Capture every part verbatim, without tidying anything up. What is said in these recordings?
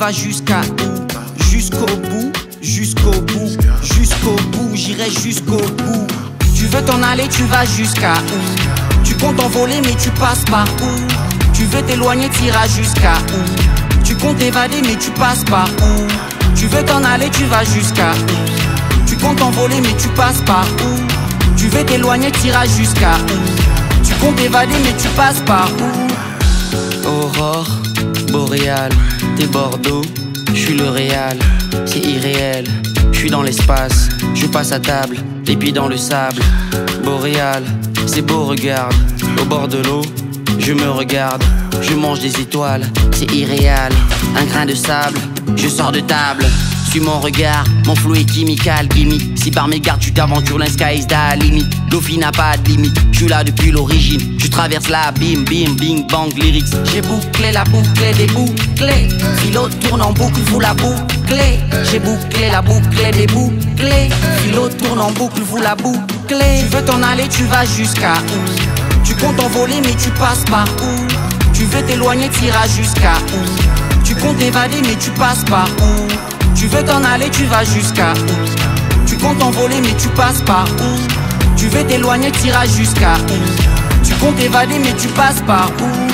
vas jusqu'à où? Jusqu'au bout, jusqu'au bout, jusqu'au bout, j'irai jusqu'au bout. Tu veux t'en aller, tu vas jusqu'à où? Tu comptes envoler mais tu passes par où? Tu veux t'éloigner, t'iras jusqu'à où? Tu comptes évader mais tu passes par où? Tu veux t'en aller, tu vas jusqu'à où? Tu comptes envoler mais tu passes par où? Tu veux t'éloigner, t'iras jusqu'à où? Tu comptes évader mais tu passes par où? Aurore boréale, t'es Bordeaux, je suis le réal, c'est irréel. Je suis dans l'espace, je passe à table, les pieds dans le sable. Boréal, c'est beau, regarde, au bord de l'eau, je me regarde, je mange des étoiles, c'est irréal. Un grain de sable, je sors de table. Suis mon regard, mon flow est chimical, gimmick. Si par mes gardes tu t'aventures, the sky is the limit. L'Ofi n'a pas de limite, je suis là depuis l'origine. Je traverse la bim bim, bing bang, lyrics. J'ai bouclé la boucle des bouclés. Philo tourne en boucle, vous la bouclez. J'ai bouclé la boucle des bouclés. Philo tourne en boucle, vous la bouclez. Tu veux t'en aller, tu vas jusqu'à où? Tu comptes envoler mais tu passes par où? Tu veux t'éloigner, t'iras jusqu'à où? Tu comptes évader mais tu passes par où? Tu veux t'en aller, tu vas jusqu'à où? Tu comptes envoler mais tu passes par où? Tu veux t'éloigner, t'iras jusqu'à où? Tu comptes évader mais tu passes par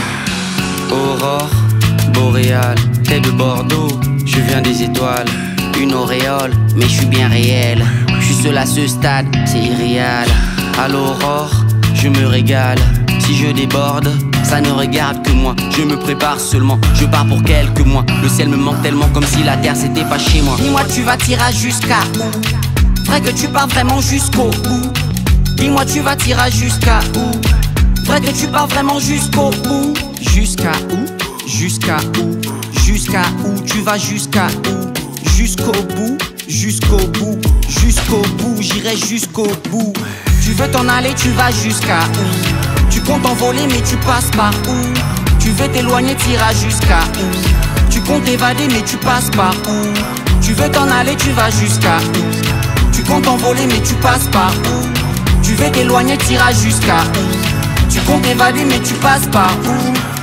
où? Aurore boréale, t'es de Bordeaux, je viens des étoiles. Une auréole, mais je suis bien réel. Je suis seul à ce stade, c'est irréal. À l'aurore, je me régale. Si je déborde, ça ne regarde que moi. Je me prépare seulement, je pars pour quelques mois. Le ciel me manque tellement, comme si la terre c'était pas chez moi. Dis-moi tu vas tirer jusqu'à où? Vrai que tu pars vraiment jusqu'au bout. Dis-moi tu vas tirer jusqu'à où? Vrai que tu pars vraiment jusqu'au bout. Jusqu'à où? Jusqu'à où? Jusqu'à où? Tu vas jusqu'à où? Jusqu'au bout, jusqu'au bout, jusqu'au bout, j'irai jusqu'au bout. Tu veux t'en aller, tu vas jusqu'à où? Tu comptes envoler mais tu passes par où? Tu veux t'éloigner, t'iras jusqu'à où? Tu comptes évader mais tu passes par où? Tu veux t'en aller, tu vas jusqu'à où? Tu comptes envoler mais tu passes par où? Tu veux t'éloigner, t'iras jusqu'à où? Tu comptes évader mais tu passes par où?